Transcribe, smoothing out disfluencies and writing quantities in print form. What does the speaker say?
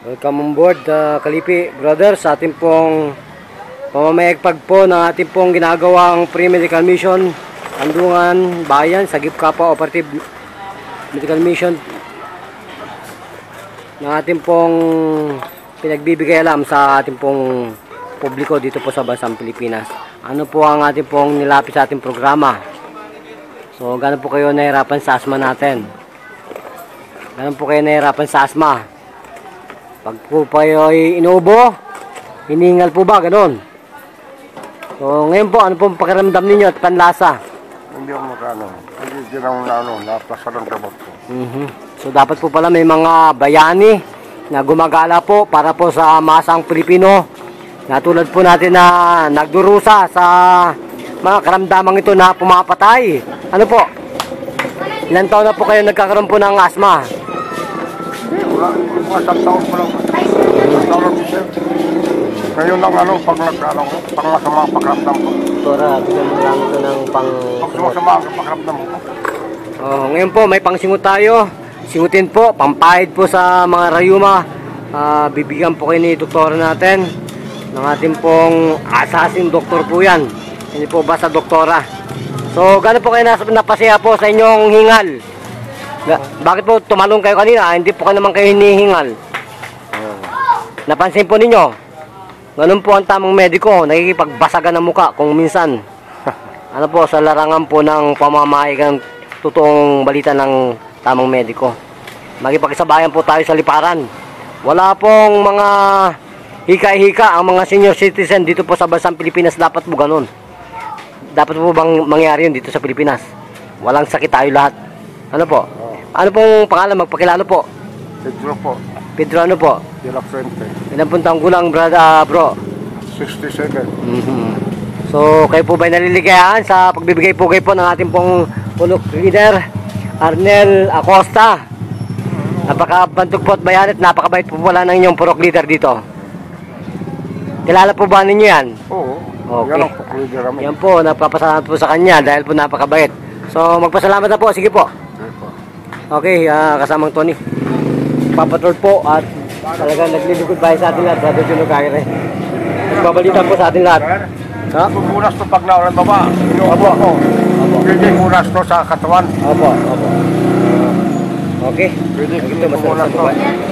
Welcome on board, Kalipi Brothers, sa ating pong pamamayagpag po ng ating pong ginagawang pre-medical mission Andungan Bayan, Sagip Kapwa Operative Medical Mission na ating pong pinagbibigay alam sa ating pong publiko dito po sa bansang Pilipinas. Ano po ang ating pong nilapit sa ating programa? So, gano'n po kayo nahirapan sa asma natin? Gano'n po kayo nahirapan sa asma? Pag po kayo ay inuubo, hiningal po ba? Gano'n. So, ngayon po, ano pong pakiramdam ninyo at panlasa? Hindi ako magkano. Hindi lang naplasa ng gamot ko. So, dapat po pala may mga bayani na gumagala po para po sa masang Pilipino. Na tulad po natin na nagdurusa sa mga karamdamang ito na pumapatay. Ano po? Ilan taon na po kayo nagkakaroon po ng asma? Wala, mga isang taon pa lang. Isang taon lang siya. Ngayon lang pag masama ang pakiramdam ko. Tora, bigyan mo lang ito ng Pag masama ang pakiramdam ko. Ngayon po, may pangsingot tayo. Singutin po, pampahid po sa mga rayuma. Bibigyan po kayo ni doktora natin ng ating pong assassin doktor po yan. Hindi po basta doktora. So, gano'n po kayo napasaya po sa inyong hingal? Bakit po tumalong kayo kanina? Hindi po ka naman kayo hinihingal. Napansin po ninyo? Ganun po ang tamang mediko. Nakikipagbasagan ng muka kung minsan. Ano po, sa larangan po ng pamamahay ng totoong balita ng tamang mediko. Magipagsabayan po tayo sa liparan. Wala pong mga hika-hika ang mga senior citizen dito po sa bansang Pilipinas. Dapat po ganun. Dapat po bang mangyari yun dito sa Pilipinas? Walang sakit tayo lahat. Ano po? Ano pong pangalan? Magpakilala po. Pedro po. Pedro ano po? De la Fuente. Ilan pong taong gulang bro? 67. So kayo po ba'y naliligayahan sa pagbibigay-pugay po ng ating pong pulok leader Arnel Acosta? Napakabantog po at bayan at napakabait po pala ng inyong pulok leader dito. Kilala po ba ninyo yan? Oo. Okay. Yan ang puklider namin. Yan po, napapasalamat po sa kanya dahil po napakabait. So magpasalamat na po, sige po. Okay, kasamang Tony. Papatrol po at talagang naglilingkod bahay sa atin lahat. Brother Juno Gaire. Nagbabalita po sa atin lahat. Ha? Pupunas to pag naulan baba. Opo. Pwede punas to sa katawan. Opo. Okay. Pwede Ito, punas to.